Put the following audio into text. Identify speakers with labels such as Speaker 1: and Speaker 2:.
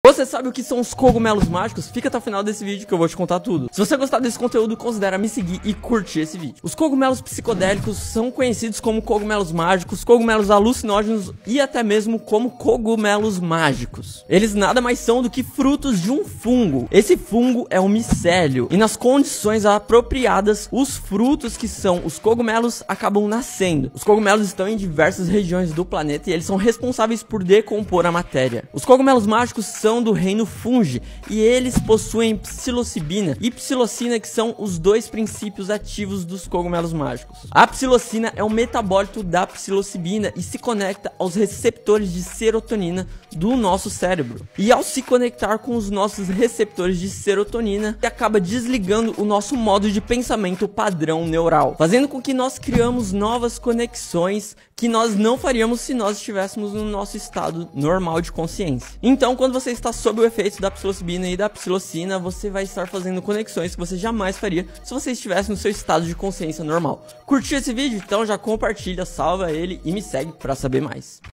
Speaker 1: Você sabe o que são os cogumelos mágicos? Fica até o final desse vídeo que eu vou te contar tudo. Se você gostar desse conteúdo, considera me seguir e curtir esse vídeo. Os cogumelos psicodélicos são conhecidos como cogumelos mágicos, cogumelos alucinógenos e até mesmo como cogumelos mágicos. Eles nada mais são do que frutos de um fungo. Esse fungo é um micélio e nas condições apropriadas, os frutos que são os cogumelos acabam nascendo. Os cogumelos estão em diversas regiões do planeta e eles são responsáveis por decompor a matéria. Os cogumelos mágicos são do reino fungi e eles possuem psilocibina e psilocina, que são os dois princípios ativos dos cogumelos mágicos. A psilocina é um metabólito da psilocibina e se conecta aos receptores de serotonina do nosso cérebro. E ao se conectar com os nossos receptores de serotonina, acaba desligando o nosso modo de pensamento padrão neural, fazendo com que nós criamos novas conexões que nós não faríamos se nós estivéssemos no nosso estado normal de consciência. Então, quando você está sob o efeito da psilocibina e da psilocina, você vai estar fazendo conexões que você jamais faria se você estivesse no seu estado de consciência normal. Curtiu esse vídeo? Então já compartilha, salva ele e me segue para saber mais.